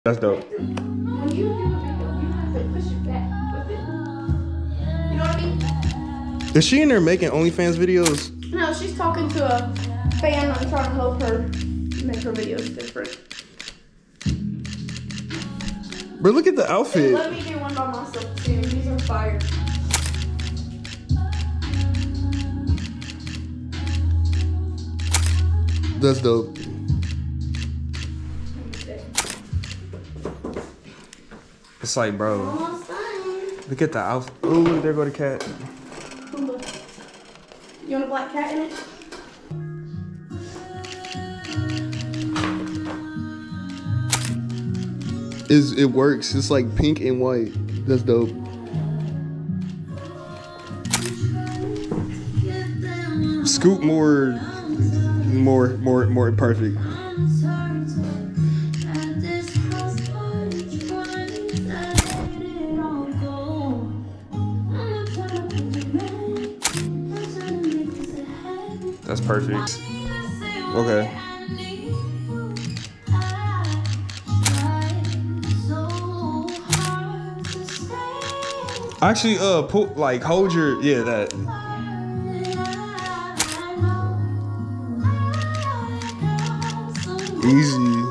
That's dope. When you do a video, you have to push it back with it. You know what I mean? Is she in there making OnlyFans videos? No, she's talking to a fan. I'm trying to help her make her videos different. But look at the outfit. Let me do one by myself too. These are fire. That's dope. It's like, bro, Almost done. look at the outfit. Ooh, there go the cat. Pumbaa. You want a black cat in it? It works. It's like pink and white. That's dope. Scoop more perfect. That's perfect. Okay. Actually, put like hold your that. Easy.